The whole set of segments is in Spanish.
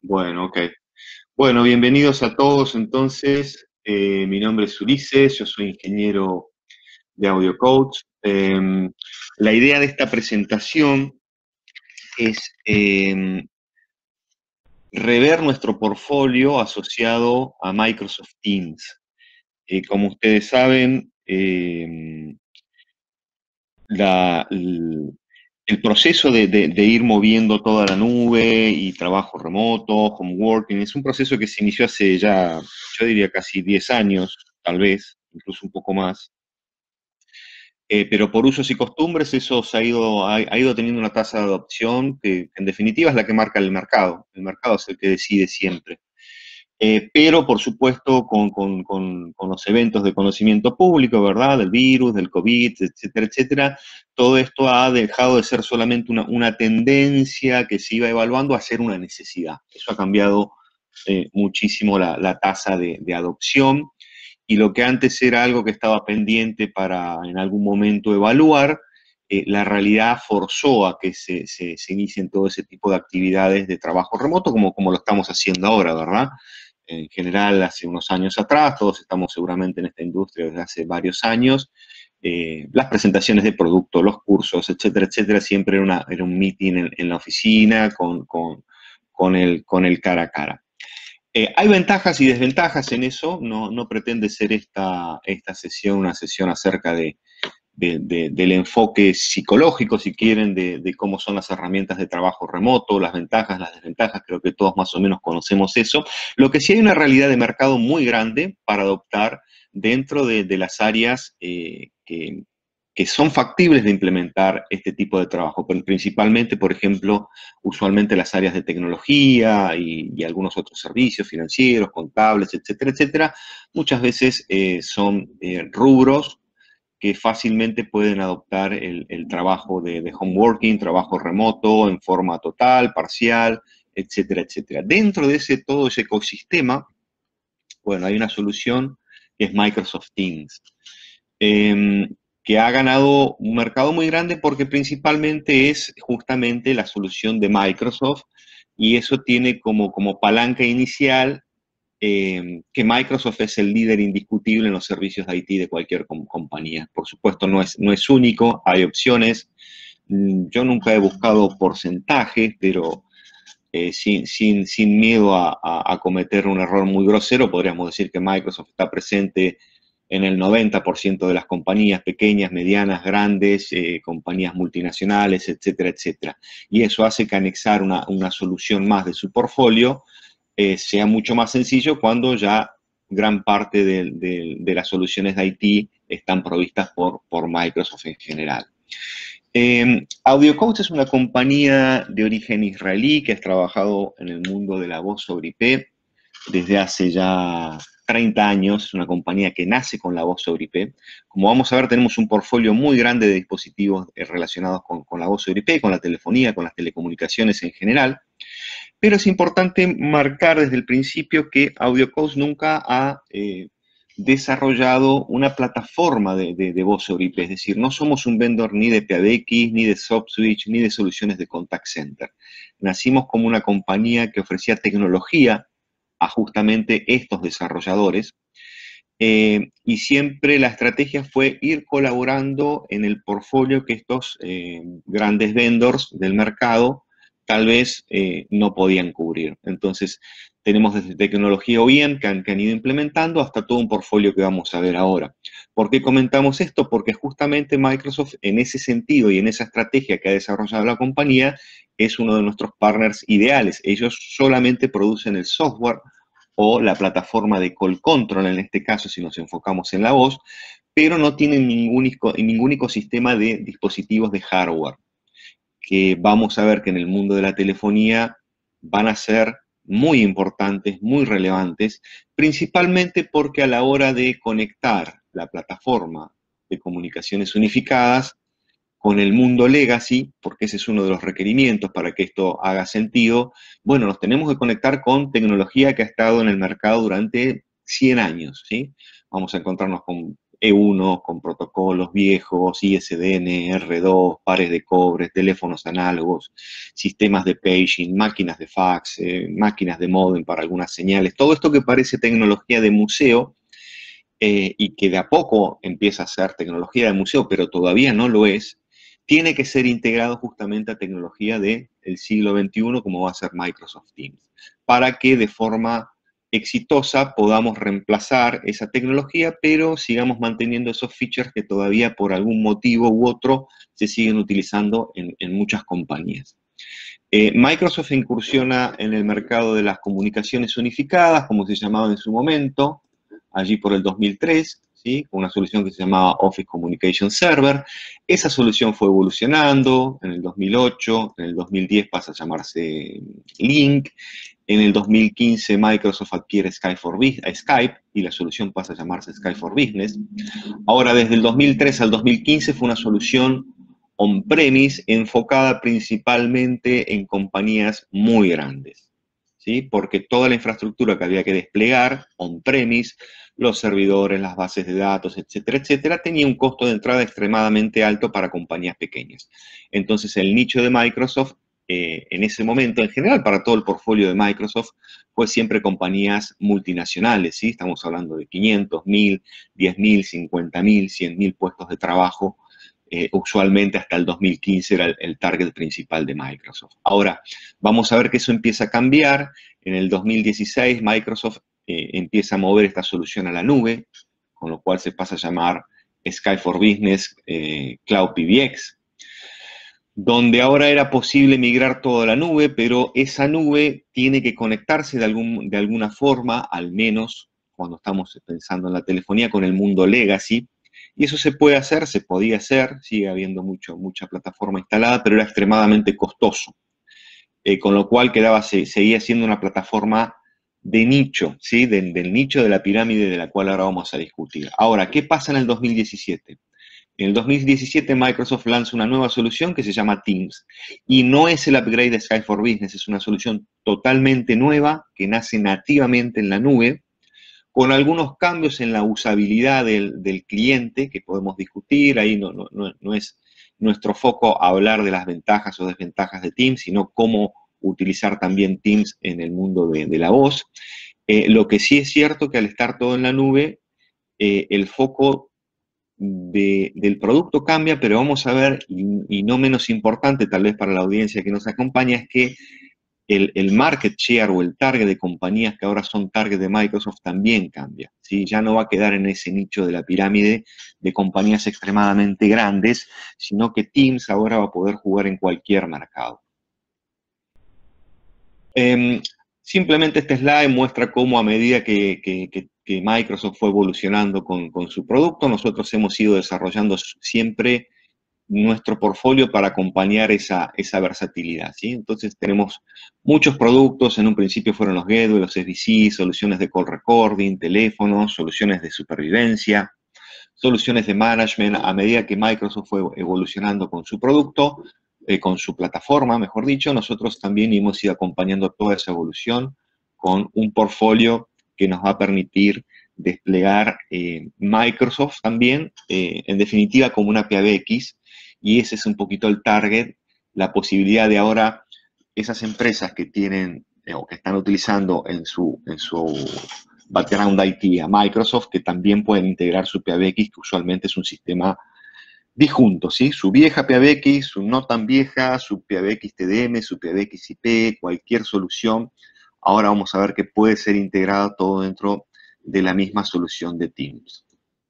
Bueno, ok. Bueno, bienvenidos a todos entonces. Mi nombre es Ulises, yo soy ingeniero de Audio Coach. La idea de esta presentación es rever nuestro portfolio asociado a Microsoft Teams. Como ustedes saben, la- el, el proceso de ir moviendo toda la nube y trabajo remoto, home working, es un proceso que se inició hace ya, yo diría casi 10 años, tal vez, incluso un poco más. Pero por usos y costumbres eso ha ido teniendo una tasa de adopción que en definitiva es la que marca el mercado. El mercado es el que decide siempre. Pero por supuesto con los eventos de conocimiento público, ¿verdad? Del virus, del COVID, etcétera, etcétera, todo esto ha dejado de ser solamente una tendencia que se iba evaluando a ser una necesidad. Eso ha cambiado muchísimo la tasa de adopción, y lo que antes era algo que estaba pendiente para en algún momento evaluar, la realidad forzó a que se inicien todo ese tipo de actividades de trabajo remoto, como lo estamos haciendo ahora, ¿verdad? En general, hace unos años atrás, todos estamos seguramente en esta industria desde hace varios años, las presentaciones de productos, los cursos, etcétera, etcétera, siempre era un meeting en la oficina con el cara a cara. Hay ventajas y desventajas en eso, no pretende ser esta sesión una sesión acerca del enfoque psicológico, si quieren, de cómo son las herramientas de trabajo remoto, las ventajas, las desventajas, creo que todos más o menos conocemos eso. Lo que sí hay una realidad de mercado muy grande para adoptar dentro de las áreas que son factibles de implementar este tipo de trabajo, principalmente, por ejemplo, usualmente las áreas de tecnología y algunos otros servicios financieros, contables, etcétera, etcétera, muchas veces son rubros que fácilmente pueden adoptar el trabajo de home working, trabajo remoto en forma total, parcial, etcétera, etcétera. Dentro de todo ese ecosistema, bueno, hay una solución que es Microsoft Teams, eh, que ha ganado un mercado muy grande porque principalmente es justamente la solución de Microsoft, y eso tiene como palanca inicial que Microsoft es el líder indiscutible en los servicios de IT de cualquier compañía. Por supuesto, no es único, hay opciones. Yo nunca he buscado porcentajes, pero sin miedo a cometer un error muy grosero, podríamos decir que Microsoft está presente en el 90% de las compañías pequeñas, medianas, grandes, compañías multinacionales, etcétera, etcétera. Y eso hace que anexar una solución más de su portfolio sea mucho más sencillo cuando ya gran parte de las soluciones de IT están provistas por Microsoft en general. AudioCoach es una compañía de origen israelí que ha trabajado en el mundo de la voz sobre IP desde hace ya 30 años. Es una compañía que nace con la voz sobre IP. Como vamos a ver, tenemos un portfolio muy grande de dispositivos relacionados con la voz sobre IP, con la telefonía, con las telecomunicaciones en general. Pero es importante marcar desde el principio que AudioCoach nunca ha desarrollado una plataforma de voz sobre IP. Es decir, no somos un vendor ni de PABX, ni de SoftSwitch, ni de soluciones de contact center. Nacimos como una compañía que ofrecía tecnología a justamente estos desarrolladores, y siempre la estrategia fue ir colaborando en el portfolio que estos grandes vendors del mercado tal vez no podían cubrir. Entonces, tenemos desde tecnología OEM que han ido implementando hasta todo un portfolio que vamos a ver ahora. ¿Por qué comentamos esto? Porque justamente Microsoft, en ese sentido y en esa estrategia que ha desarrollado la compañía, es uno de nuestros partners ideales. Ellos solamente producen el software o la plataforma de call control, en este caso, si nos enfocamos en la voz, pero no tienen ningún ecosistema de dispositivos de hardware, que vamos a ver que en el mundo de la telefonía van a ser muy importantes, muy relevantes, principalmente porque a la hora de conectar la plataforma de comunicaciones unificadas con el mundo legacy, porque ese es uno de los requerimientos para que esto haga sentido, bueno, nos tenemos que conectar con tecnología que ha estado en el mercado durante 100 años, ¿sí? Vamos a encontrarnos con E1 con protocolos viejos, ISDN, R2, pares de cobre, teléfonos análogos, sistemas de paging, máquinas de fax, máquinas de módem para algunas señales. Todo esto que parece tecnología de museo, y que de a poco empieza a ser tecnología de museo, pero todavía no lo es, tiene que ser integrado justamente a tecnología del siglo XXI, como va a ser Microsoft Teams, para que de forma exitosa podamos reemplazar esa tecnología, pero sigamos manteniendo esos features que todavía por algún motivo u otro se siguen utilizando en muchas compañías. Microsoft incursiona en el mercado de las comunicaciones unificadas, como se llamaba en su momento, allí por el 2003, ¿sí? Con una solución que se llamaba Office Communication Server. Esa solución fue evolucionando en el 2008, en el 2010 pasa a llamarse Link, en el 2015 Microsoft adquiere Skype y la solución pasa a llamarse Skype for Business. Ahora, desde el 2003 al 2015 fue una solución on-premise enfocada principalmente en compañías muy grandes, ¿sí? Porque toda la infraestructura que había que desplegar on-premise, los servidores, las bases de datos, etcétera, etcétera, tenía un costo de entrada extremadamente alto para compañías pequeñas. Entonces, el nicho de Microsoft, en ese momento, en general para todo el portfolio de Microsoft, fue siempre compañías multinacionales, ¿sí? Estamos hablando de 500, 1000, 10.000, 50.000, 100.000 puestos de trabajo. Usualmente hasta el 2015 era el target principal de Microsoft. Ahora, vamos a ver que eso empieza a cambiar. En el 2016 Microsoft empieza a mover esta solución a la nube, con lo cual se pasa a llamar Skype for Business Cloud PBX, donde ahora era posible migrar toda la nube, pero esa nube tiene que conectarse de alguna forma, al menos cuando estamos pensando en la telefonía, con el mundo legacy. Y eso se puede hacer, se podía hacer, sigue habiendo mucha plataforma instalada, pero era extremadamente costoso. Con lo cual seguía siendo una plataforma de nicho, ¿sí? Del nicho de la pirámide de la cual ahora vamos a discutir. Ahora, ¿qué pasa en el 2017? En el 2017 Microsoft lanza una nueva solución que se llama Teams. Y no es el upgrade de Skype for Business, es una solución totalmente nueva que nace nativamente en la nube, con algunos cambios en la usabilidad del cliente que podemos discutir. Ahí no es nuestro foco hablar de las ventajas o desventajas de Teams, sino cómo utilizar también Teams en el mundo de la voz. Lo que sí es cierto que al estar todo en la nube, el foco del producto cambia, pero vamos a ver, y no menos importante tal vez para la audiencia que nos acompaña, es que el market share o el target de compañías que ahora son target de Microsoft también cambia, ¿sí? Ya no va a quedar en ese nicho de la pirámide de compañías extremadamente grandes, sino que Teams ahora va a poder jugar en cualquier mercado. Simplemente este slide muestra cómo a medida que Microsoft fue evolucionando con su producto, nosotros hemos ido desarrollando siempre nuestro portfolio para acompañar esa versatilidad, ¿sí? Entonces tenemos muchos productos, en un principio fueron los Gateway, los SBC, soluciones de call recording, teléfonos, soluciones de supervivencia, soluciones de management. A medida que Microsoft fue evolucionando con su producto, con su plataforma, mejor dicho, nosotros también hemos ido acompañando toda esa evolución con un portfolio que nos va a permitir desplegar Microsoft también, en definitiva, como una PBX, y ese es un poquito el target, la posibilidad de ahora esas empresas que tienen o que están utilizando en su background IT a Microsoft, que también pueden integrar su PBX, que usualmente es un sistema disjunto, ¿sí? Su vieja PBX, su no tan vieja, su PBX TDM, su PBX IP, cualquier solución. Ahora vamos a ver que puede ser integrado todo dentro de la misma solución de Teams.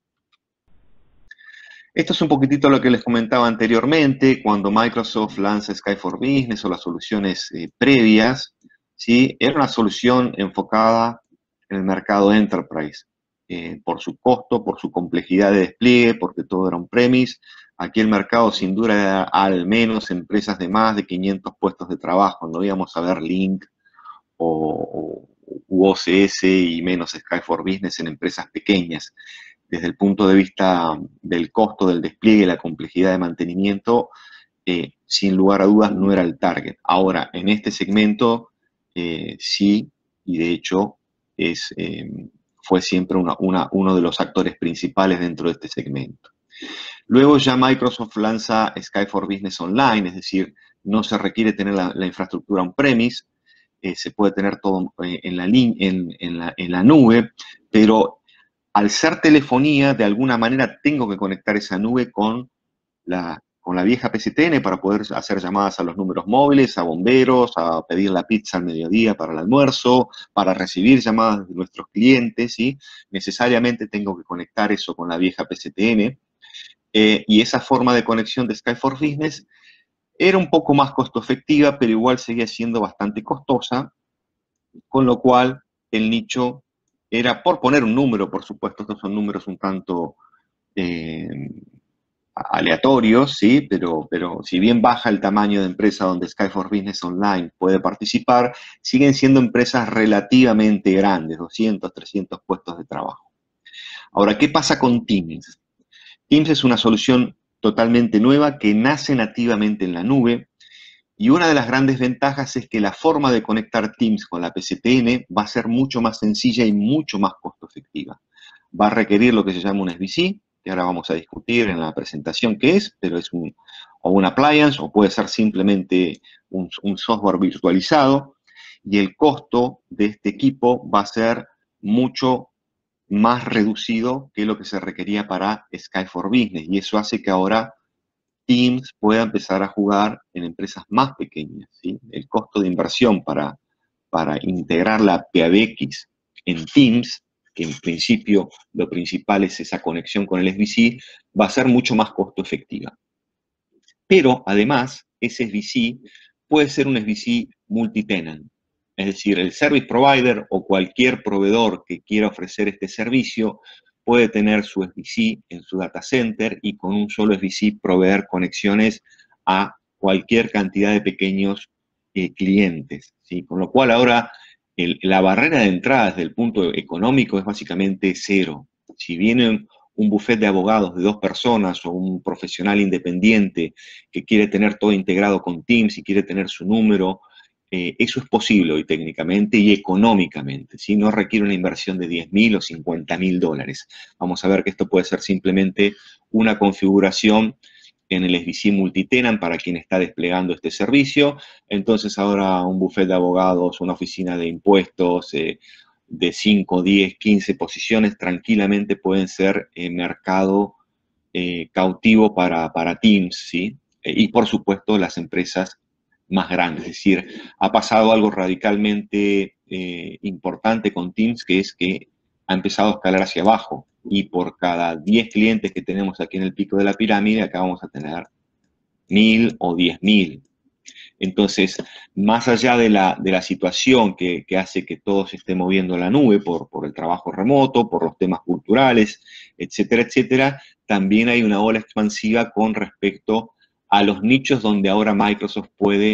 Esto es un poquitito lo que les comentaba anteriormente, cuando Microsoft lanza Skype for Business o las soluciones previas, ¿sí? Era una solución enfocada en el mercado Enterprise, por su costo, por su complejidad de despliegue, porque todo era on-premise. Aquí el mercado sin duda era al menos empresas de más de 500 puestos de trabajo, no íbamos a ver Link o OCS y menos Skype for Business en empresas pequeñas. Desde el punto de vista del costo del despliegue y la complejidad de mantenimiento, sin lugar a dudas no era el target. Ahora, en este segmento sí, y de hecho es fue siempre uno de los actores principales dentro de este segmento. Luego ya Microsoft lanza Skype for Business Online, es decir, no se requiere tener la infraestructura on-premise, se puede tener todo en la nube, pero al ser telefonía, de alguna manera tengo que conectar esa nube con la vieja PCTN para poder hacer llamadas a los números móviles, a bomberos, a pedir la pizza al mediodía para el almuerzo, para recibir llamadas de nuestros clientes, ¿sí? Necesariamente tengo que conectar eso con la vieja PCTN. Y esa forma de conexión de Skype for Business era un poco más costo efectiva, pero igual seguía siendo bastante costosa, con lo cual el nicho era, por poner un número, por supuesto, estos son números un tanto aleatorios, ¿sí? Pero si bien baja el tamaño de empresa donde Skype for Business Online puede participar, siguen siendo empresas relativamente grandes, 200, 300 puestos de trabajo. Ahora, ¿qué pasa con Teams? Teams es una solución totalmente nueva que nace nativamente en la nube, y una de las grandes ventajas es que la forma de conectar Teams con la PCTN va a ser mucho más sencilla y mucho más costo efectiva. Va a requerir lo que se llama un SBC, que ahora vamos a discutir en la presentación qué es, pero es un appliance, o puede ser simplemente un software virtualizado, y el costo de este equipo va a ser mucho más reducido que lo que se requería para Skype for Business, y eso hace que ahora Teams pueda empezar a jugar en empresas más pequeñas, ¿sí? El costo de inversión para integrar la PABX en Teams, que en principio lo principal es esa conexión con el SBC, va a ser mucho más costo efectiva. Pero además, ese SBC puede ser un SBC multitenant. Es decir, el service provider o cualquier proveedor que quiera ofrecer este servicio puede tener su SBC en su data center y con un solo SBC proveer conexiones a cualquier cantidad de pequeños clientes, ¿sí? Con lo cual ahora la barrera de entrada desde el punto económico es básicamente cero. Si viene un bufete de abogados de 2 personas o un profesional independiente que quiere tener todo integrado con Teams y quiere tener su número, eso es posible hoy técnicamente y económicamente, ¿sí? No requiere una inversión de $10.000 o $50.000. Vamos a ver que esto puede ser simplemente una configuración en el SBC multitenant para quien está desplegando este servicio. Entonces ahora un bufete de abogados, una oficina de impuestos, de 5, 10, 15 posiciones tranquilamente pueden ser mercado cautivo para Teams, ¿sí? Y por supuesto las empresas más grandes. Es decir, ha pasado algo radicalmente importante con Teams, que es que ha empezado a escalar hacia abajo. Y por cada 10 clientes que tenemos aquí en el pico de la pirámide, acá vamos a tener 1.000 o 10.000. Entonces, más allá de la situación que hace que todo se esté moviendo a la nube por el trabajo remoto, por los temas culturales, etcétera, etcétera, también hay una ola expansiva con respecto a los nichos donde ahora Microsoft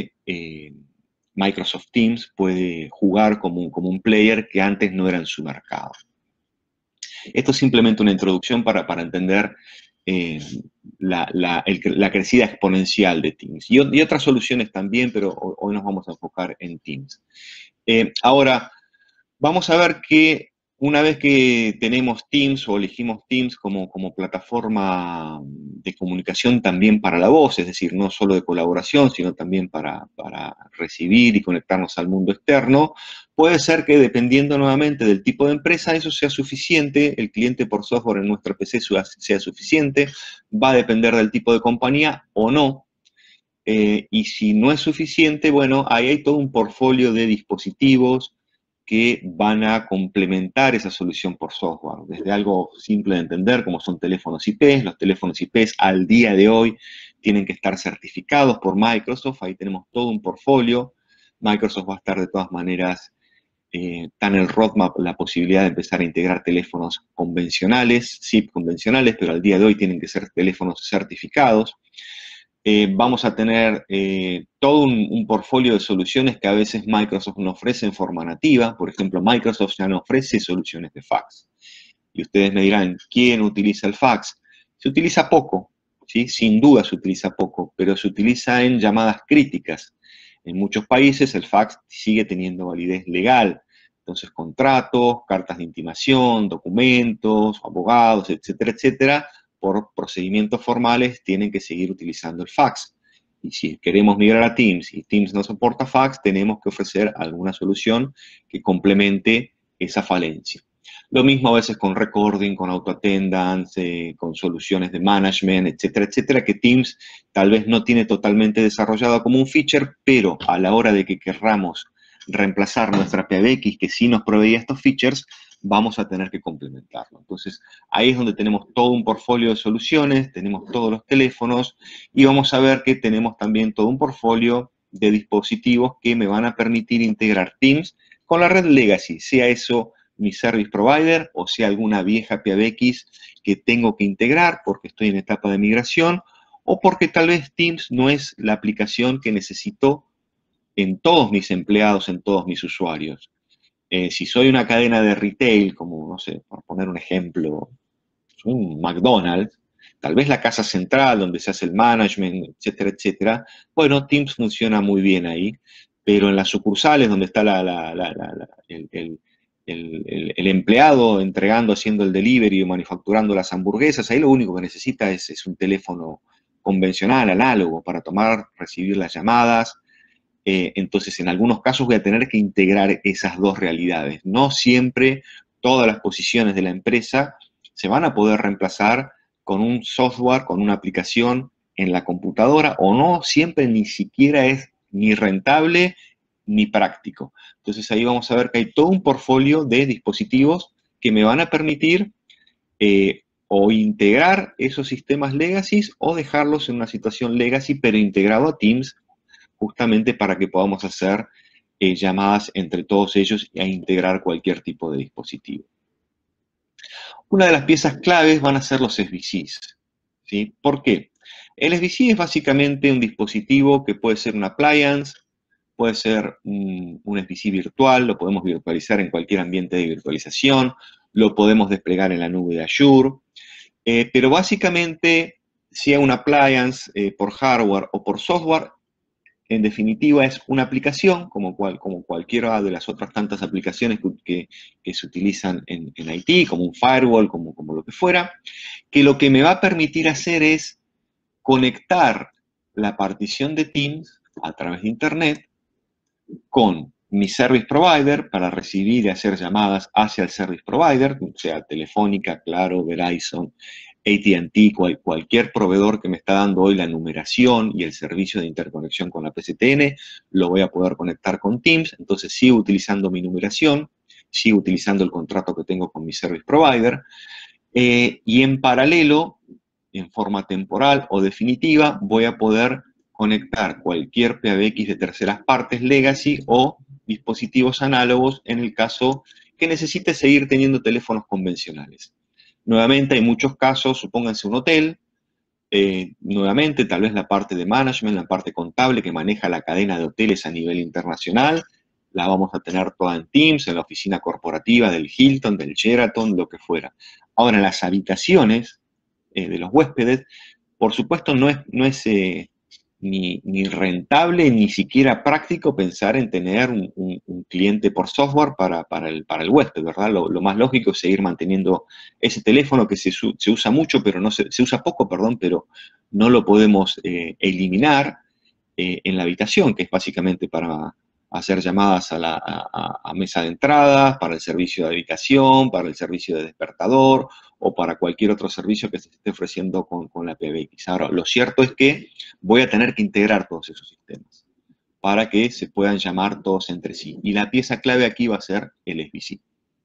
Teams puede jugar como un player que antes no era en su mercado. Esto es simplemente una introducción para entender la crecida exponencial de Teams. Y otras soluciones también, pero hoy nos vamos a enfocar en Teams. Ahora, vamos a ver que una vez que tenemos Teams o elegimos Teams como plataforma de comunicación también para la voz, es decir, no solo de colaboración, sino también para recibir y conectarnos al mundo externo, puede ser que dependiendo nuevamente del tipo de empresa, eso sea suficiente, el cliente por software en nuestro PC sea suficiente, va a depender del tipo de compañía o no. Y si no es suficiente, bueno, ahí hay todo un portfolio de dispositivos que van a complementar esa solución por software. Desde algo simple de entender, como son teléfonos IP. Los teléfonos IP al día de hoy tienen que estar certificados por Microsoft. Ahí tenemos todo un portfolio. Microsoft va a estar de todas maneras, está en el roadmap la posibilidad de empezar a integrar teléfonos convencionales, SIP convencionales, pero al día de hoy tienen que ser teléfonos certificados. Vamos a tener todo un portfolio de soluciones que a veces Microsoft no ofrece en forma nativa. Por ejemplo, Microsoft ya no ofrece soluciones de fax. Y ustedes me dirán, ¿quién utiliza el fax? Se utiliza poco, ¿sí? Sin duda se utiliza poco, pero se utiliza en llamadas críticas. En muchos países el fax sigue teniendo validez legal, Entonces, contratos, cartas de intimación, documentos, abogados, etcétera, etcétera, por procedimientos formales tienen que seguir utilizando el fax. Y si queremos migrar a Teams y Teams no soporta fax, tenemos que ofrecer alguna solución que complemente esa falencia. Lo mismo a veces con recording, con auto-attendance, con soluciones de management, etcétera, etcétera, que Teams tal vez no tiene totalmente desarrollado como un feature, pero a la hora de que querramos reemplazar nuestra PBX que sí nos proveía estos features, vamos a tener que complementarlo. Entonces, ahí es donde tenemos todo un portfolio de soluciones, tenemos todos los teléfonos y vamos a ver que tenemos también todo un portfolio de dispositivos que me van a permitir integrar Teams con la red legacy, sea eso mi service provider o sea alguna vieja PBX que tengo que integrar porque estoy en etapa de migración o porque tal vez Teams no es la aplicación que necesito en todos mis empleados, en todos mis usuarios. Si soy una cadena de retail, como, no sé, por poner un ejemplo, un McDonald's, tal vez la casa central donde se hace el management, etcétera, etcétera, bueno, Teams funciona muy bien ahí, pero en las sucursales donde está el empleado entregando, haciendo el delivery o manufacturando las hamburguesas, ahí lo único que necesita es un teléfono convencional, análogo, para tomar, recibir las llamadas. Entonces, en algunos casos voy a tener que integrar esas dos realidades. No siempre todas las posiciones de la empresa se van a poder reemplazar con un software, con una aplicación en la computadora, o no siempre ni siquiera es ni rentable ni práctico. Entonces ahí vamos a ver que hay todo un portfolio de dispositivos que me van a permitir o integrar esos sistemas legacy o dejarlos en una situación legacy pero integrado a Teams justamente para que podamos hacer llamadas entre todos ellos e integrar cualquier tipo de dispositivo. Una de las piezas claves van a ser los SBCs, ¿sí? ¿Por qué? El SBC es básicamente un dispositivo que puede ser un appliance, puede ser un SBC virtual, lo podemos virtualizar en cualquier ambiente de virtualización, lo podemos desplegar en la nube de Azure, pero básicamente, sea un appliance por hardware o por software, en definitiva es una aplicación, como cualquiera de las otras tantas aplicaciones que se utilizan en IT, como un firewall, como lo que fuera, que lo que me va a permitir hacer es conectar la partición de Teams a través de Internet con mi service provider para recibir y hacer llamadas hacia el service provider, sea Telefónica, Claro, Verizon, AT&T, cualquier proveedor que me está dando hoy la numeración y el servicio de interconexión con la PSTN, lo voy a poder conectar con Teams, entonces sigo utilizando mi numeración, sigo utilizando el contrato que tengo con mi service provider, y en paralelo, en forma temporal o definitiva, voy a poder conectar cualquier PBX de terceras partes legacy o dispositivos análogos en el caso que necesite seguir teniendo teléfonos convencionales. Nuevamente, hay muchos casos, supónganse un hotel, nuevamente, tal vez la parte de management, la parte contable que maneja la cadena de hoteles a nivel internacional, la vamos a tener toda en Teams, en la oficina corporativa del Hilton, del Sheraton, lo que fuera. Ahora, en las habitaciones de los huéspedes, por supuesto, no es ni rentable ni siquiera práctico pensar en tener un cliente por software para el huésped, ¿verdad? Lo más lógico es seguir manteniendo ese teléfono que se usa mucho, pero se usa poco, perdón, pero no lo podemos eliminar en la habitación, que es básicamente para hacer llamadas a mesa de entradas, para el servicio de habitación, para el servicio de despertador o para cualquier otro servicio que se esté ofreciendo con la PBX. Ahora, lo cierto es que voy a tener que integrar todos esos sistemas para que se puedan llamar todos entre sí. Y la pieza clave aquí va a ser el SBC.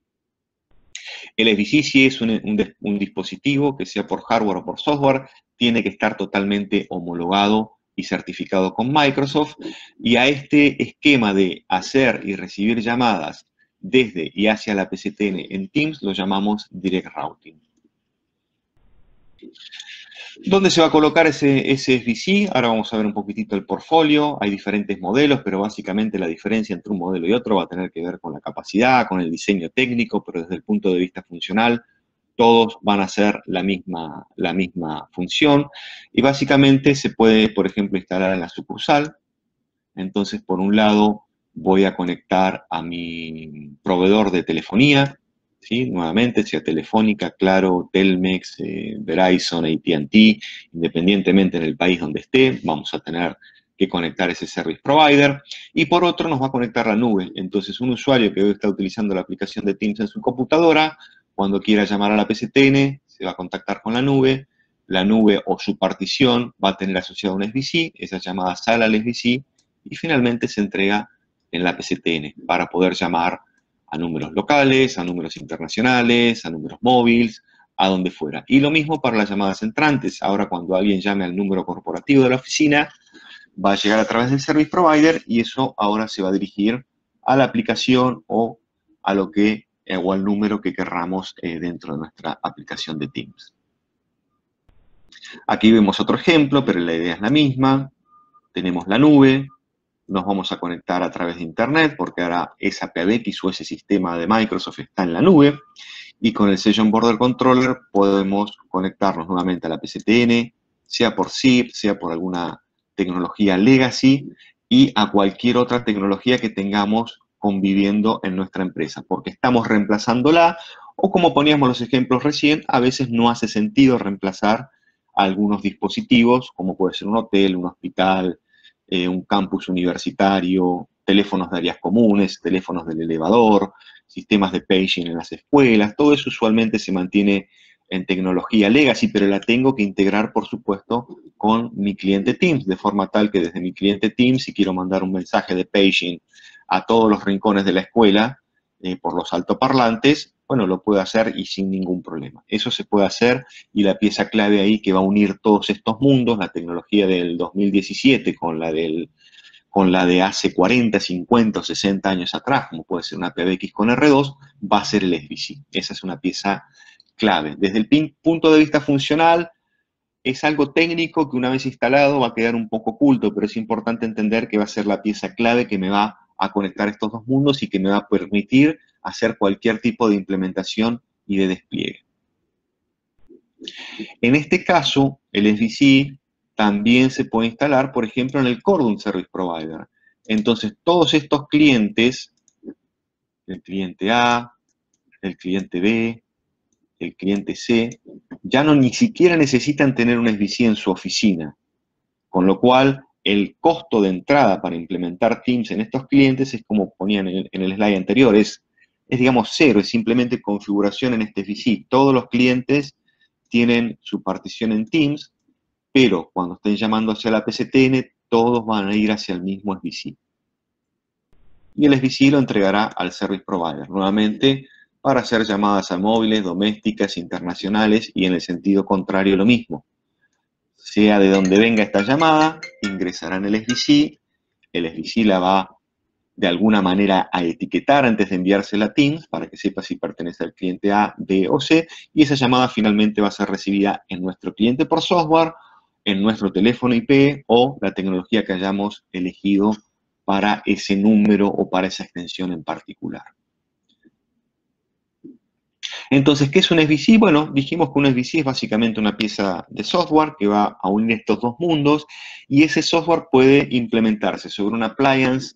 El SBC, si es un dispositivo que sea por hardware o por software, tiene que estar totalmente homologado y certificado con Microsoft, y a este esquema de hacer y recibir llamadas desde y hacia la PSTN en Teams lo llamamos Direct Routing. ¿Dónde se va a colocar ese SBC? Ahora vamos a ver un poquitito el portfolio. Hay diferentes modelos, pero básicamente la diferencia entre un modelo y otro va a tener que ver con la capacidad, con el diseño técnico, pero desde el punto de vista funcional, todos van a hacer la misma función. Y básicamente se puede, por ejemplo, instalar en la sucursal. Entonces, por un lado, voy a conectar a mi proveedor de telefonía, ¿sí? Nuevamente, sea Telefónica, Claro, Telmex, Verizon, AT&T, independientemente en el país donde esté, vamos a tener que conectar ese service provider. Y por otro nos va a conectar la nube. Entonces, un usuario que hoy está utilizando la aplicación de Teams en su computadora, cuando quiera llamar a la PCTN, se va a contactar con la nube o su partición va a tener asociado un SBC, esa llamada sale al SBC y finalmente se entrega en la PCTN para poder llamar a números locales, a números internacionales, a números móviles, a donde fuera. Y lo mismo para las llamadas entrantes. Ahora cuando alguien llame al número corporativo de la oficina, va a llegar a través del service provider y eso ahora se va a dirigir a la aplicación o a lo que o al número que querramos dentro de nuestra aplicación de Teams. Aquí vemos otro ejemplo, pero la idea es la misma. Tenemos la nube, nos vamos a conectar a través de Internet, porque ahora esa PBX o ese sistema de Microsoft está en la nube, y con el Session Border Controller podemos conectarnos nuevamente a la PCTN, sea por SIP, sea por alguna tecnología legacy, y a cualquier otra tecnología que tengamos conviviendo en nuestra empresa, porque estamos reemplazándola, o como poníamos los ejemplos recién, a veces no hace sentido reemplazar algunos dispositivos, como puede ser un hotel, un hospital, un campus universitario, teléfonos de áreas comunes, teléfonos del elevador, sistemas de paging en las escuelas, todo eso usualmente se mantiene en tecnología legacy, pero la tengo que integrar, por supuesto, con mi cliente Teams, de forma tal que desde mi cliente Teams, si quiero mandar un mensaje de paging a todos los rincones de la escuela, por los altoparlantes, bueno, lo puedo hacer y sin ningún problema. Eso se puede hacer y la pieza clave ahí que va a unir todos estos mundos, la tecnología del 2017 con la de hace 40, 50 o 60 años atrás, como puede ser una PBX con R2, va a ser el SBC. Esa es una pieza clave. Desde el punto de vista funcional, es algo técnico que una vez instalado va a quedar un poco oculto, pero es importante entender que va a ser la pieza clave que me va a conectar estos dos mundos y que me va a permitir hacer cualquier tipo de implementación y de despliegue. En este caso, el SBC también se puede instalar, por ejemplo, en el core de un service provider. Entonces, todos estos clientes, el cliente A, el cliente B, el cliente C, ya no ni siquiera necesitan tener un SBC en su oficina. Con lo cual, el costo de entrada para implementar Teams en estos clientes es como ponían en el slide anterior, es digamos cero, es simplemente configuración en este SBC. Todos los clientes tienen su partición en Teams, pero cuando estén llamando hacia la PCTN, todos van a ir hacia el mismo SBC. Y el SBC lo entregará al service provider, nuevamente, para hacer llamadas a móviles, domésticas, internacionales, y en el sentido contrario lo mismo. Sea de donde venga esta llamada, ingresará en el SBC, el SBC la va de alguna manera a etiquetar antes de enviársela a Teams para que sepa si pertenece al cliente A, B o C, y esa llamada finalmente va a ser recibida en nuestro cliente por software, en nuestro teléfono IP o la tecnología que hayamos elegido para ese número o para esa extensión en particular. Entonces, ¿qué es un SBC? Bueno, dijimos que un SBC es básicamente una pieza de software que va a unir estos dos mundos y ese software puede implementarse sobre un appliance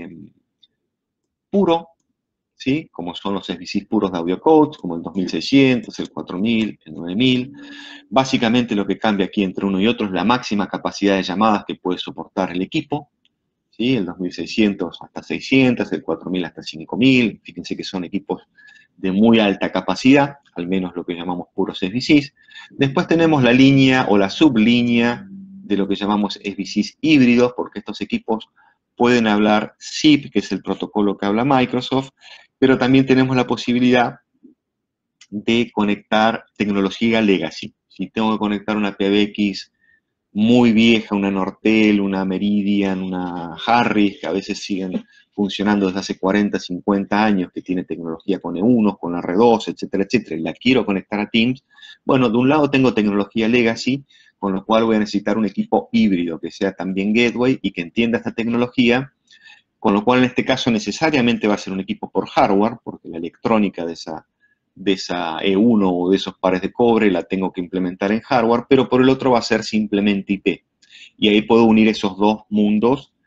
puro, ¿sí? Como son los SBCs puros de AudioCodes, como el 2600, el 4000, el 9000. Básicamente lo que cambia aquí entre uno y otro es la máxima capacidad de llamadas que puede soportar el equipo, ¿sí? El 2600 hasta 600, el 4000 hasta 5000. Fíjense que son equipos de muy alta capacidad, al menos lo que llamamos puros SBCs. Después tenemos la línea o la sublínea de lo que llamamos SBCs híbridos, porque estos equipos pueden hablar SIP, que es el protocolo que habla Microsoft, pero también tenemos la posibilidad de conectar tecnología legacy. Si tengo que conectar una PBX muy vieja, una Nortel, una Meridian, una Harris, que a veces siguen funcionando desde hace 40, 50 años, que tiene tecnología con E1, con R2, etcétera, etcétera, y la quiero conectar a Teams, bueno, de un lado tengo tecnología legacy, con lo cual voy a necesitar un equipo híbrido, que sea también gateway y que entienda esta tecnología, con lo cual en este caso necesariamente va a ser un equipo por hardware, porque la electrónica de esa E1 o de esos pares de cobre la tengo que implementar en hardware, pero por el otro va a ser simplemente IP. Y ahí puedo unir esos dos mundos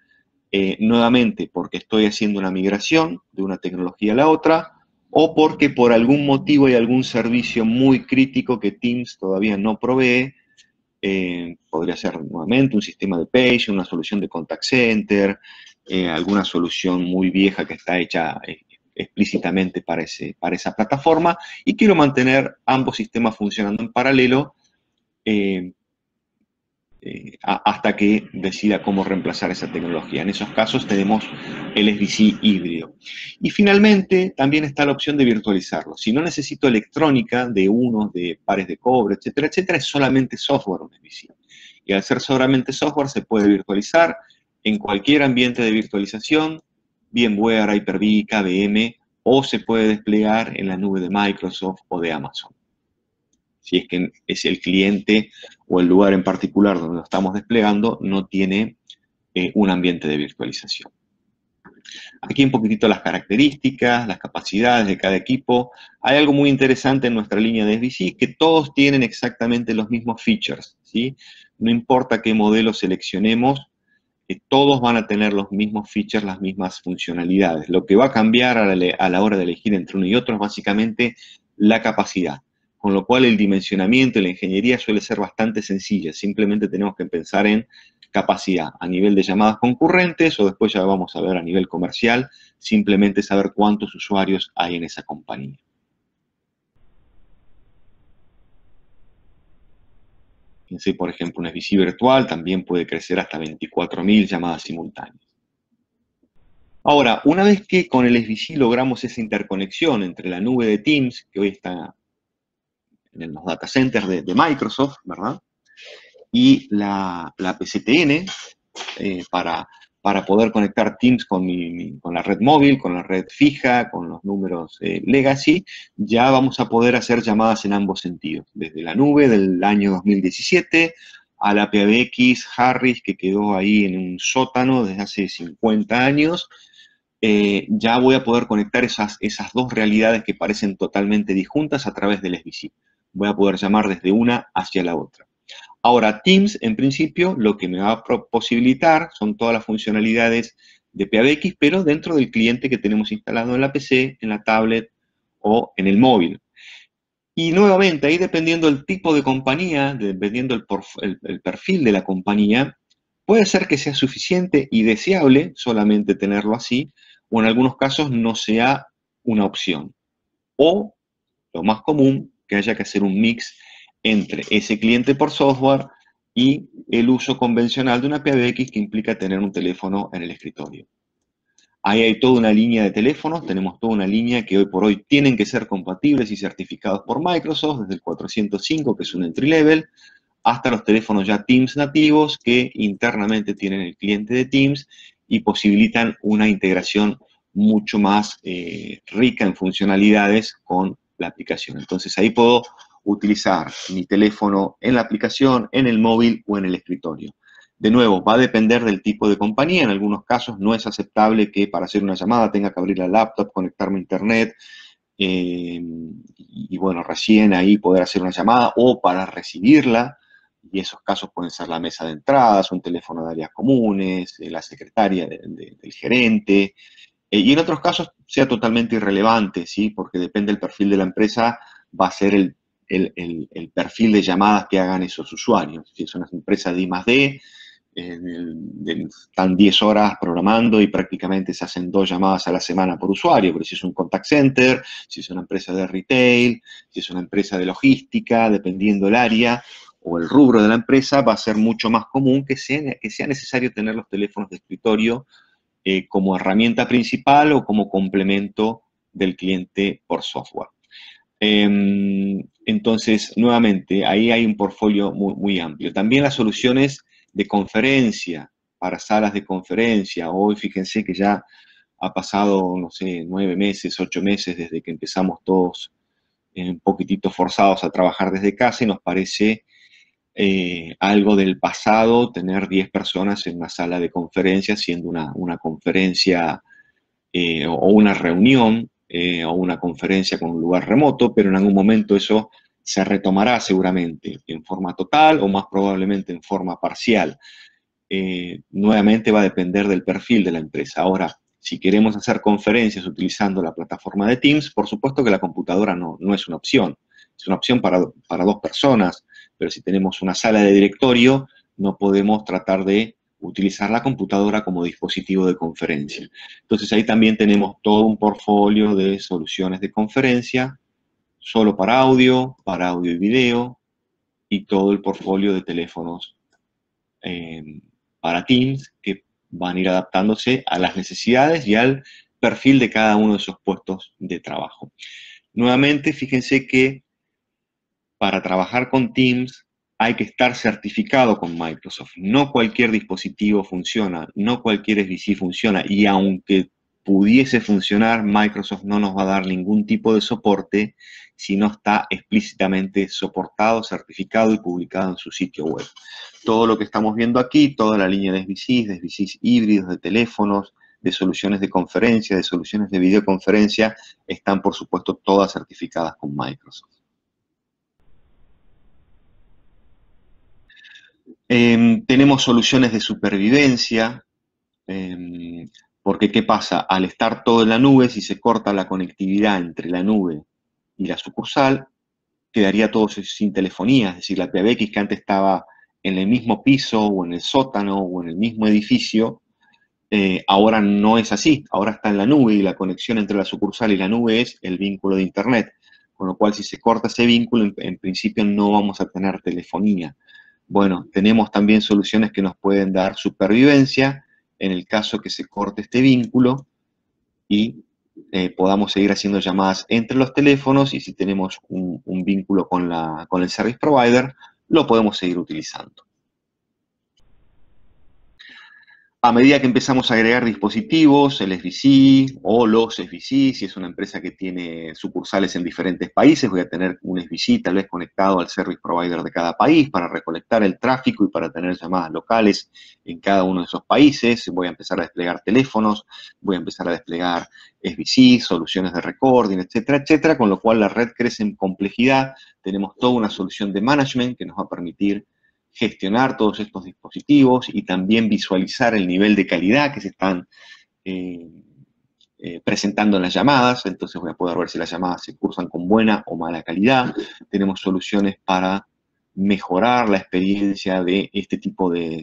nuevamente porque estoy haciendo una migración de una tecnología a la otra, o porque por algún motivo hay algún servicio muy crítico que Teams todavía no provee. Podría ser nuevamente un sistema de page, una solución de contact center, alguna solución muy vieja que está hecha explícitamente para esa plataforma, y quiero mantener ambos sistemas funcionando en paralelo eh, hasta que decida cómo reemplazar esa tecnología. En esos casos tenemos el SBC híbrido. Y finalmente también está la opción de virtualizarlo. Si no necesito electrónica de unos, de pares de cobre, etcétera, etcétera, es solamente software un SBC. Y al ser solamente software se puede virtualizar en cualquier ambiente de virtualización, VMware, Hyper-V, KVM, o se puede desplegar en la nube de Microsoft o de Amazon. Si es que es el cliente o el lugar en particular donde lo estamos desplegando, no tiene un ambiente de virtualización. Aquí un poquitito las características, las capacidades de cada equipo. Hay algo muy interesante en nuestra línea de SBC, que todos tienen exactamente los mismos features, ¿sí? No importa qué modelo seleccionemos, todos van a tener los mismos features, las mismas funcionalidades. Lo que va a cambiar a la hora de elegir entre uno y otro es básicamente la capacidad. Con lo cual el dimensionamiento y la ingeniería suele ser bastante sencilla. Simplemente tenemos que pensar en capacidad a nivel de llamadas concurrentes, o después ya vamos a ver a nivel comercial, simplemente saber cuántos usuarios hay en esa compañía. Fíjense, por ejemplo, un SBC virtual también puede crecer hasta 24.000 llamadas simultáneas. Ahora, una vez que con el SBC logramos esa interconexión entre la nube de Teams, que hoy está en los data centers de Microsoft, ¿verdad? Y la PCTN, para poder conectar Teams con la red móvil, con la red fija, con los números legacy, ya vamos a poder hacer llamadas en ambos sentidos. Desde la nube del año 2017 a la PBX Harris, que quedó ahí en un sótano desde hace 50 años, ya voy a poder conectar esas dos realidades que parecen totalmente disjuntas a través del SBC. Voy a poder llamar desde una hacia la otra. Ahora, Teams, en principio, lo que me va a posibilitar son todas las funcionalidades de PBX, pero dentro del cliente que tenemos instalado en la PC, en la tablet o en el móvil. Y nuevamente, ahí dependiendo del tipo de compañía, dependiendo el perfil de la compañía, puede ser que sea suficiente y deseable solamente tenerlo así, o en algunos casos no sea una opción. O, lo más común, que haya que hacer un mix entre ese cliente por software y el uso convencional de una PBX, que implica tener un teléfono en el escritorio. Ahí hay toda una línea de teléfonos, tenemos toda una línea que hoy por hoy tienen que ser compatibles y certificados por Microsoft, desde el 405, que es un entry level, hasta los teléfonos ya Teams nativos, que internamente tienen el cliente de Teams y posibilitan una integración mucho más rica en funcionalidades con la aplicación. Entonces ahí puedo utilizar mi teléfono en la aplicación, en el móvil o en el escritorio. De nuevo, va a depender del tipo de compañía. En algunos casos no es aceptable que para hacer una llamada tenga que abrir la laptop, conectarme a internet, y bueno, recién ahí poder hacer una llamada, o para recibirla, y esos casos pueden ser la mesa de entradas, un teléfono de áreas comunes, la secretaria del gerente, y en otros casos sea totalmente irrelevante, ¿sí? Porque depende del perfil de la empresa, va a ser el perfil de llamadas que hagan esos usuarios. Si es una empresa de I+D, están 10 horas programando y prácticamente se hacen 2 llamadas a la semana por usuario, pero si es un contact center, si es una empresa de retail, si es una empresa de logística, dependiendo el área o el rubro de la empresa, va a ser mucho más común que sea necesario tener los teléfonos de escritorio como herramienta principal o como complemento del cliente por software. Entonces, nuevamente, ahí hay un portfolio muy, muy amplio. También las soluciones de conferencia, para salas de conferencia. Hoy fíjense que ya ha pasado, no sé, 9 meses, 8 meses desde que empezamos todos un poquitito forzados a trabajar desde casa, y nos parece algo del pasado tener 10 personas en una sala de conferencia siendo una conferencia o una reunión o una conferencia con un lugar remoto, pero en algún momento eso se retomará seguramente en forma total o más probablemente en forma parcial. nuevamente va a depender del perfil de la empresa. Ahora, si queremos hacer conferencias utilizando la plataforma de Teams, por supuesto que la computadora no es una opción. Es una opción para dos personas, pero si tenemos una sala de directorio, no podemos tratar de utilizar la computadora como dispositivo de conferencia. Entonces ahí también tenemos todo un portfolio de soluciones de conferencia, solo para audio y video, y todo el portfolio de teléfonos para Teams que van a ir adaptándose a las necesidades y al perfil de cada uno de esos puestos de trabajo. Nuevamente, fíjense que para trabajar con Teams hay que estar certificado con Microsoft. No cualquier dispositivo funciona, no cualquier SBC funciona, y aunque pudiese funcionar, Microsoft no nos va a dar ningún tipo de soporte si no está explícitamente soportado, certificado y publicado en su sitio web. Todo lo que estamos viendo aquí, toda la línea de SBCs híbridos, de teléfonos, de soluciones de conferencia, de soluciones de videoconferencia, están por supuesto todas certificadas con Microsoft. Tenemos soluciones de supervivencia, porque ¿qué pasa? Al estar todo en la nube, si se corta la conectividad entre la nube y la sucursal, quedaría todo sin telefonía, es decir, la PBX que antes estaba en el mismo piso o en el sótano o en el mismo edificio, ahora no es así, ahora está en la nube y la conexión entre la sucursal y la nube es el vínculo de Internet, con lo cual si se corta ese vínculo, en principio no vamos a tener telefonía. Bueno, tenemos también soluciones que nos pueden dar supervivencia en el caso que se corte este vínculo y podamos seguir haciendo llamadas entre los teléfonos, y si tenemos un vínculo con el service provider, lo podemos seguir utilizando. A medida que empezamos a agregar dispositivos, el SBC o los SBC, si es una empresa que tiene sucursales en diferentes países, voy a tener un SBC tal vez conectado al service provider de cada país para recolectar el tráfico y para tener llamadas locales en cada uno de esos países. Voy a empezar a desplegar teléfonos, voy a empezar a desplegar SBC, soluciones de recording, etcétera, etcétera, con lo cual la red crece en complejidad. Tenemos toda una solución de management que nos va a permitir gestionar todos estos dispositivos y también visualizar el nivel de calidad que se están presentando en las llamadas. Entonces voy a poder ver si las llamadas se cursan con buena o mala calidad. Tenemos soluciones para mejorar la experiencia de este tipo de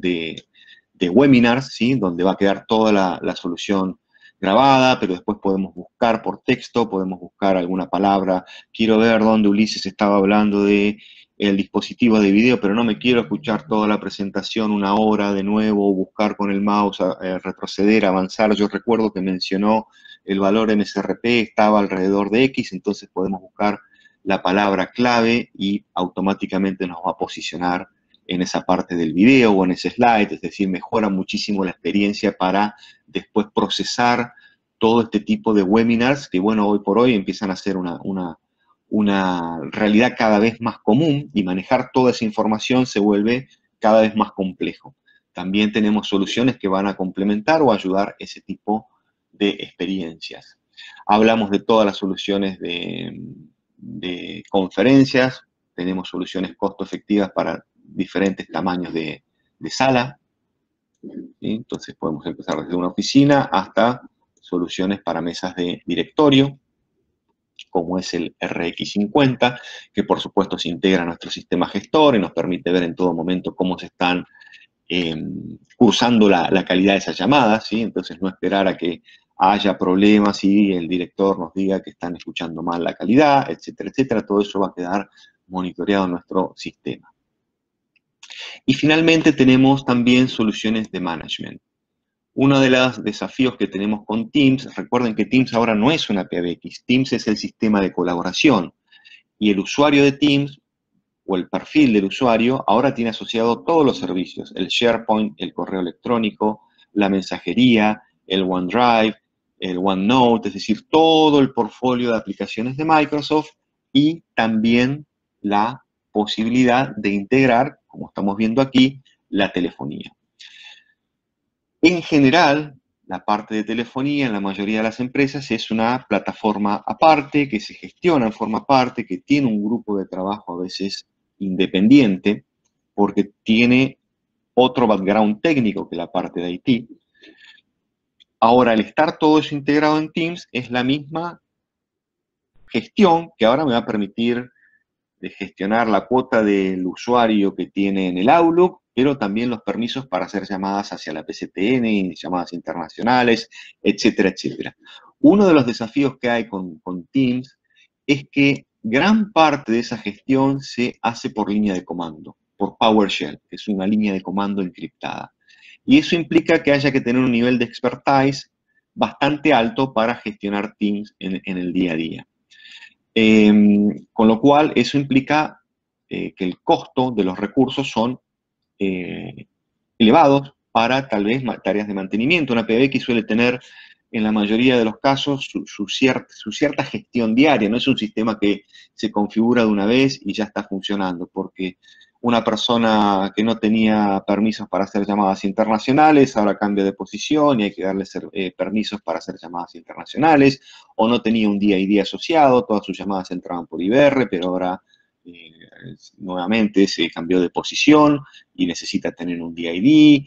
webinars, ¿sí? Donde va a quedar toda la solución grabada, pero después podemos buscar por texto, podemos buscar alguna palabra. Quiero ver dónde Ulises estaba hablando de el dispositivo de video, pero no me quiero escuchar toda la presentación una hora de nuevo, buscar con el mouse, retroceder, avanzar. Yo recuerdo que mencionó el valor MSRP, estaba alrededor de X, entonces podemos buscar la palabra clave y automáticamente nos va a posicionar en esa parte del video o en ese slide, es decir, mejora muchísimo la experiencia para después procesar todo este tipo de webinars que, bueno, hoy por hoy empiezan a ser una realidad cada vez más común, y manejar toda esa información se vuelve cada vez más complejo. También tenemos soluciones que van a complementar o ayudar ese tipo de experiencias. Hablamos de todas las soluciones de conferencias, tenemos soluciones costo efectivas para diferentes tamaños de sala, ¿sí? Entonces podemos empezar desde una oficina hasta soluciones para mesas de directorio, como es el RX50, que por supuesto se integra a nuestro sistema gestor y nos permite ver en todo momento cómo se están cursando la calidad de esas llamadas, ¿sí? Entonces no esperar a que haya problemas y el director nos diga que están escuchando mal la calidad, etcétera, etcétera. Todo eso va a quedar monitoreado en nuestro sistema. Y finalmente tenemos también soluciones de management. Uno de los desafíos que tenemos con Teams, recuerden que Teams ahora no es una PBX, Teams es el sistema de colaboración, y el usuario de Teams o el perfil del usuario ahora tiene asociado todos los servicios, el SharePoint, el correo electrónico, la mensajería, el OneDrive, el OneNote, es decir, todo el portfolio de aplicaciones de Microsoft, y también la posibilidad de integrar, como estamos viendo aquí, la telefonía. En general, la parte de telefonía en la mayoría de las empresas es una plataforma aparte, que se gestiona en forma aparte, que tiene un grupo de trabajo a veces independiente, porque tiene otro background técnico que la parte de IT. Ahora, al estar todo eso integrado en Teams, es la misma gestión que ahora me va a permitir de gestionar la cuota del usuario que tiene en el Outlook, pero también los permisos para hacer llamadas hacia la PCTN, llamadas internacionales, etcétera, etcétera. Uno de los desafíos que hay con Teams es que gran parte de esa gestión se hace por línea de comando, por PowerShell, que es una línea de comando encriptada. Y eso implica que haya que tener un nivel de expertise bastante alto para gestionar Teams en el día a día. Con lo cual, eso implica que el costo de los recursos son elevados para tal vez tareas de mantenimiento. Una PBX suele tener, en la mayoría de los casos, su cierta gestión diaria. No es un sistema que se configura de una vez y ya está funcionando, porque una persona que no tenía permisos para hacer llamadas internacionales, ahora cambia de posición y hay que darle permisos para hacer llamadas internacionales, o no tenía un DID asociado, todas sus llamadas entraban por IBR, pero ahora nuevamente se cambió de posición y necesita tener un DID,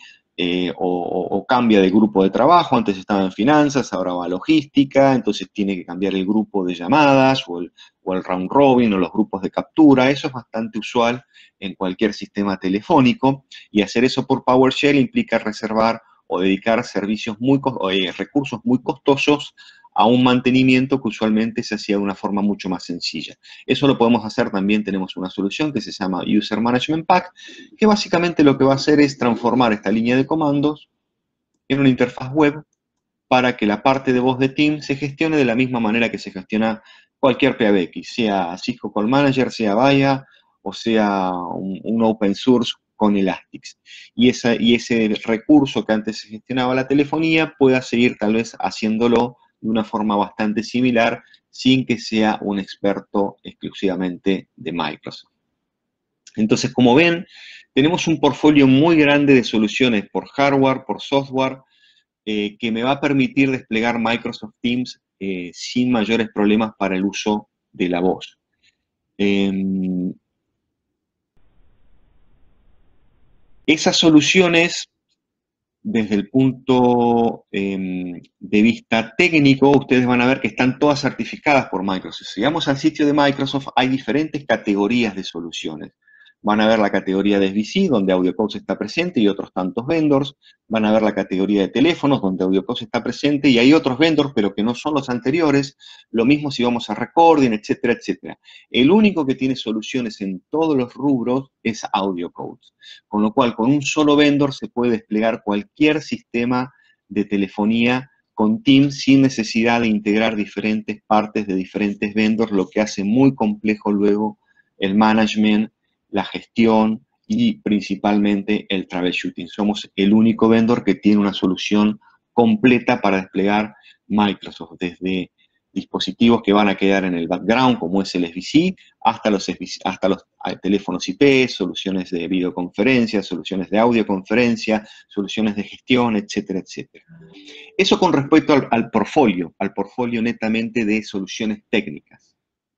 o cambia de grupo de trabajo, antes estaba en finanzas, ahora va a logística, entonces tiene que cambiar el grupo de llamadas o el round robin o los grupos de captura. Eso es bastante usual en cualquier sistema telefónico, y hacer eso por PowerShell implica reservar o dedicar recursos muy costosos a un mantenimiento que usualmente se hacía de una forma mucho más sencilla. Eso lo podemos hacer también, tenemos una solución que se llama User Management Pack, que básicamente lo que va a hacer es transformar esta línea de comandos en una interfaz web para que la parte de voz de Teams se gestione de la misma manera que se gestiona cualquier PBX, sea Cisco Call Manager, sea Avaya, o sea un open source con Elastic. Y ese recurso que antes se gestionaba la telefonía pueda seguir tal vez haciéndolo de una forma bastante similar, sin que sea un experto exclusivamente de Microsoft. Entonces, como ven, tenemos un portfolio muy grande de soluciones por hardware, por software, que me va a permitir desplegar Microsoft Teams sin mayores problemas para el uso de la voz. Esas soluciones, desde el punto de vista técnico, ustedes van a ver que están todas certificadas por Microsoft. Si vamos al sitio de Microsoft, hay diferentes categorías de soluciones. Van a ver la categoría de SBC, donde AudioCodes está presente y otros tantos vendors. Van a ver la categoría de teléfonos, donde AudioCodes está presente y hay otros vendors, pero que no son los anteriores. Lo mismo si vamos a Recording, etcétera, etcétera. El único que tiene soluciones en todos los rubros es AudioCodes. Con lo cual, con un solo vendor se puede desplegar cualquier sistema de telefonía con Teams sin necesidad de integrar diferentes partes de diferentes vendors, lo que hace muy complejo luego el management, la gestión y principalmente el troubleshooting. Somos el único vendor que tiene una solución completa para desplegar Microsoft, desde dispositivos que van a quedar en el background, como es el SBC, hasta los teléfonos IP, soluciones de videoconferencia, soluciones de audioconferencia, soluciones de gestión, etcétera, etcétera. Eso con respecto al portfolio netamente de soluciones técnicas.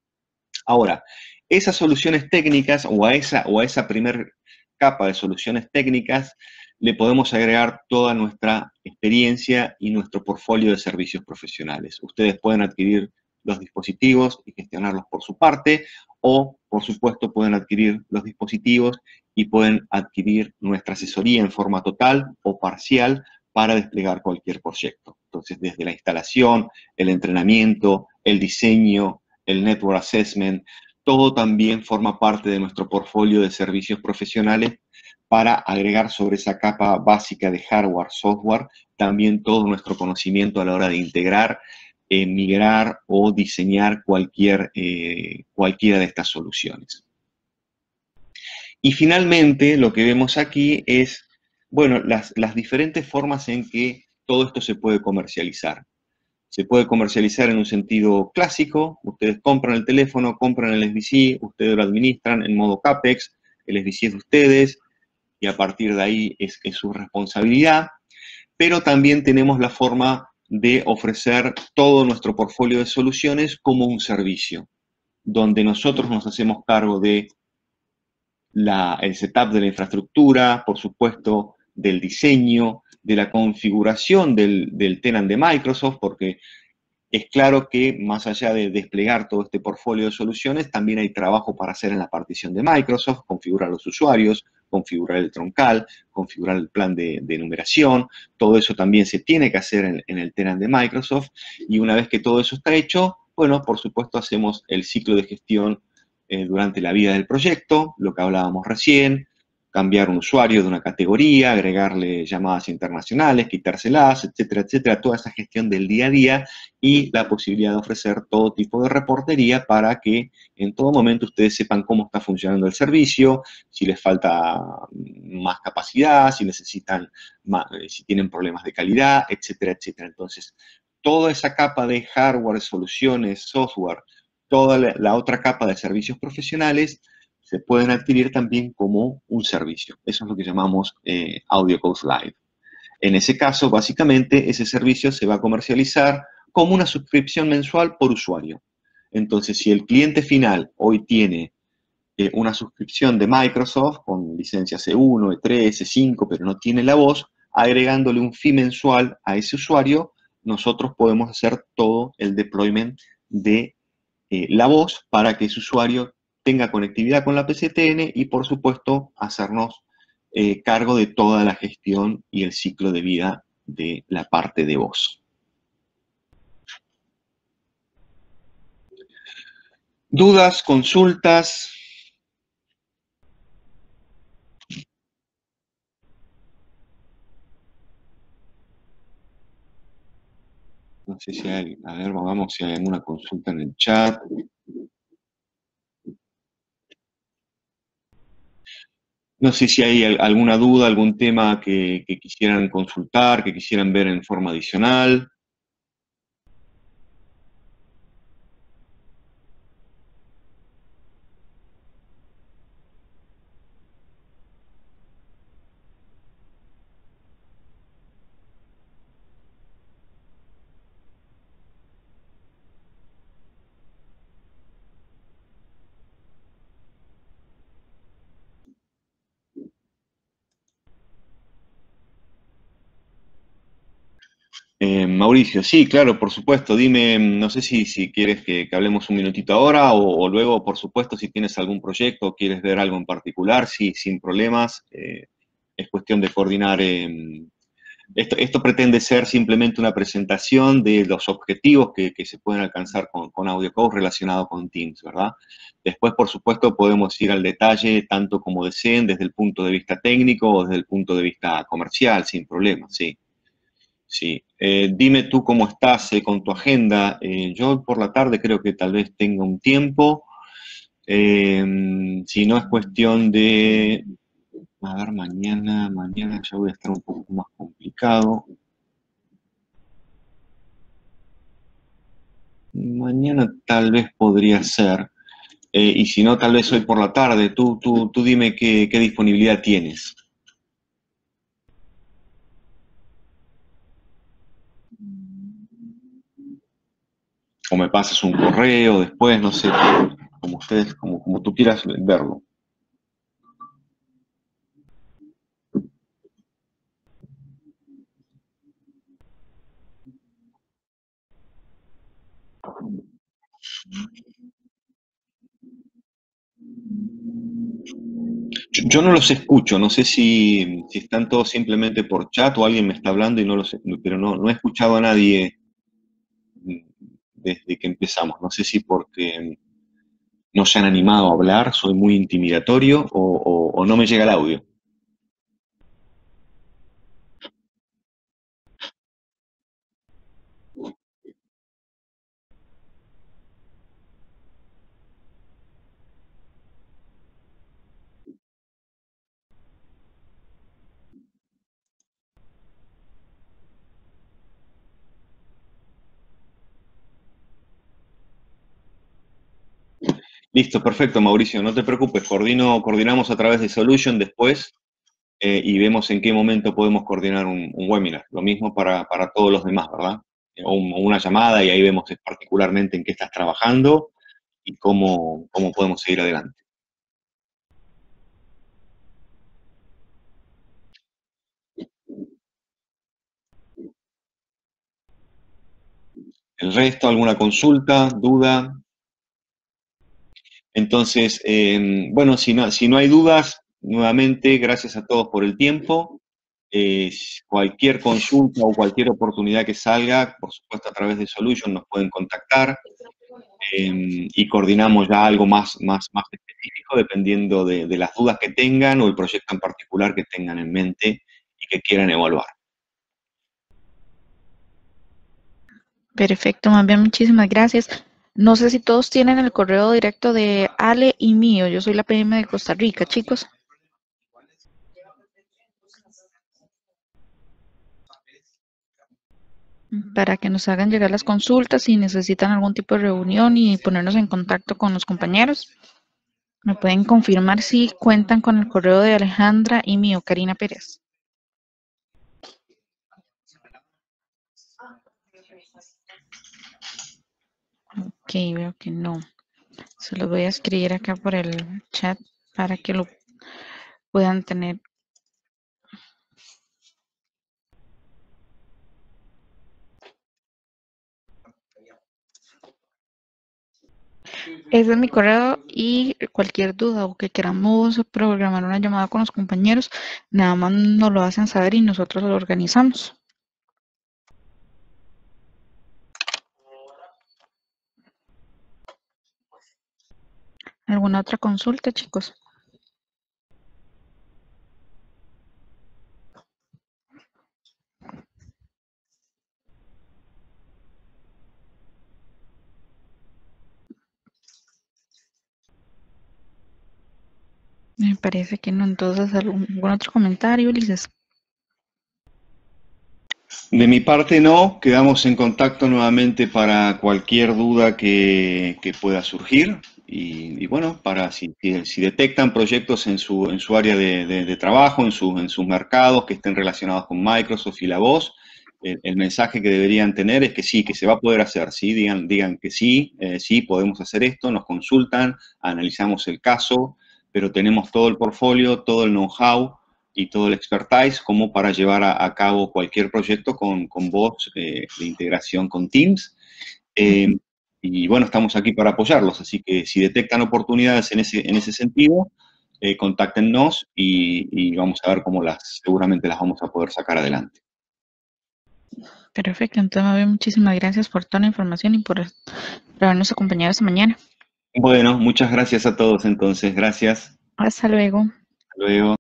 Ahora, esas soluciones técnicas o a esa primer capa de soluciones técnicas le podemos agregar toda nuestra experiencia y nuestro portfolio de servicios profesionales. Ustedes pueden adquirir los dispositivos y gestionarlos por su parte, o, por supuesto, pueden adquirir los dispositivos y pueden adquirir nuestra asesoría en forma total o parcial para desplegar cualquier proyecto. Entonces, desde la instalación, el entrenamiento, el diseño, el network assessment, todo también forma parte de nuestro portfolio de servicios profesionales para agregar sobre esa capa básica de hardware, software, también todo nuestro conocimiento a la hora de integrar, migrar o diseñar cualquiera de estas soluciones. Y finalmente, lo que vemos aquí es, bueno, las diferentes formas en que todo esto se puede comercializar. Se puede comercializar en un sentido clásico. Ustedes compran el teléfono, compran el SBC, ustedes lo administran en modo CAPEX, el SBC es de ustedes y a partir de ahí es su responsabilidad. Pero también tenemos la forma de ofrecer todo nuestro portfolio de soluciones como un servicio, donde nosotros nos hacemos cargo de el setup de la infraestructura, por supuesto, del diseño, de la configuración del tenant de Microsoft, porque es claro que más allá de desplegar todo este portfolio de soluciones, también hay trabajo para hacer en la partición de Microsoft, configurar los usuarios, configurar el troncal, configurar el plan de numeración. Todo eso también se tiene que hacer en el tenant de Microsoft. Y una vez que todo eso está hecho, bueno, por supuesto hacemos el ciclo de gestión durante la vida del proyecto, lo que hablábamos recién, cambiar un usuario de una categoría, agregarle llamadas internacionales, quitárselas, etcétera, etcétera, toda esa gestión del día a día y la posibilidad de ofrecer todo tipo de reportería para que en todo momento ustedes sepan cómo está funcionando el servicio, si les falta más capacidad, si necesitan más, si tienen problemas de calidad, etcétera, etcétera. Entonces, toda esa capa de hardware, soluciones, software, toda la otra capa de servicios profesionales se pueden adquirir también como un servicio. Eso es lo que llamamos Audio Codes Live. En ese caso, básicamente, ese servicio se va a comercializar como una suscripción mensual por usuario. Entonces, si el cliente final hoy tiene una suscripción de Microsoft con licencia C1, E3, E5, pero no tiene la voz, agregándole un fee mensual a ese usuario, nosotros podemos hacer todo el deployment de la voz para que ese usuario tenga conectividad con la PCTN y, por supuesto, hacernos cargo de toda la gestión y el ciclo de vida de la parte de voz. ¿Dudas, consultas? No sé si hay, a ver, vamos si hay alguna consulta en el chat. No sé si hay alguna duda, algún tema que quisieran consultar, que quisieran ver en forma adicional. Mauricio, sí, claro, por supuesto. Dime, no sé si quieres que hablemos un minutito ahora o luego, por supuesto, si tienes algún proyecto o quieres ver algo en particular, sí, sin problemas. Es cuestión de coordinar. Esto pretende ser simplemente una presentación de los objetivos que se pueden alcanzar con AudioCode relacionado con Teams, ¿verdad? Después, por supuesto, podemos ir al detalle tanto como deseen, desde el punto de vista técnico o desde el punto de vista comercial, sin problemas, sí. Sí, dime tú cómo estás con tu agenda. Yo por la tarde creo que tal vez tenga un tiempo. Eh, si no es cuestión de, a ver, mañana ya voy a estar un poco más complicado. Mañana tal vez podría ser. Y si no, tal vez hoy por la tarde. Tú dime qué disponibilidad tienes. O me pasas un correo después, no sé, como ustedes, como tú quieras verlo. Yo no los escucho, no sé si están todos simplemente por chat o alguien me está hablando y no los, pero no he escuchado a nadie desde que empezamos. No sé si porque no se han animado a hablar, soy muy intimidatorio o no me llega el audio. Listo, perfecto, Mauricio, no te preocupes, coordinamos a través de Solution después y vemos en qué momento podemos coordinar un webinar. Lo mismo para todos los demás, ¿verdad? O una llamada y ahí vemos particularmente en qué estás trabajando y cómo podemos seguir adelante. El resto, ¿alguna consulta, duda? Entonces, bueno, si no hay dudas, nuevamente, gracias a todos por el tiempo. Cualquier consulta o cualquier oportunidad que salga, por supuesto a través de Solution nos pueden contactar y coordinamos ya algo más específico dependiendo de las dudas que tengan o el proyecto en particular que tengan en mente y que quieran evaluar. Perfecto, más bien muchísimas gracias. No sé si todos tienen el correo directo de Ale y mío. Yo soy la PM de Costa Rica, chicos. Para que nos hagan llegar las consultas si necesitan algún tipo de reunión y ponernos en contacto con los compañeros. Me pueden confirmar si cuentan con el correo de Alejandra y mío, Karina Pérez. Ok, veo que no. Se los voy a escribir acá por el chat para que lo puedan tener. Ese es mi correo y cualquier duda o que queramos programar una llamada con los compañeros, nada más nos lo hacen saber y nosotros lo organizamos. ¿Alguna otra consulta, chicos? Me parece que no. Entonces, ¿algún otro comentario, Ulises? De mi parte no, quedamos en contacto nuevamente para cualquier duda que pueda surgir y bueno, para si detectan proyectos en su área de trabajo, en sus mercados que estén relacionados con Microsoft y la voz, el mensaje que deberían tener es que sí, que se va a poder hacer, ¿sí? Digan que sí, sí, podemos hacer esto, nos consultan, analizamos el caso, pero tenemos todo el portfolio, todo el know-how y todo el expertise como para llevar a cabo cualquier proyecto con voz de integración con Teams. Y bueno, estamos aquí para apoyarlos, así que si detectan oportunidades en ese sentido, contáctennos y vamos a ver cómo seguramente las vamos a poder sacar adelante. Perfecto, entonces muchísimas gracias por toda la información y por habernos acompañado esta mañana. Bueno, muchas gracias a todos entonces, gracias. Hasta luego. Hasta luego.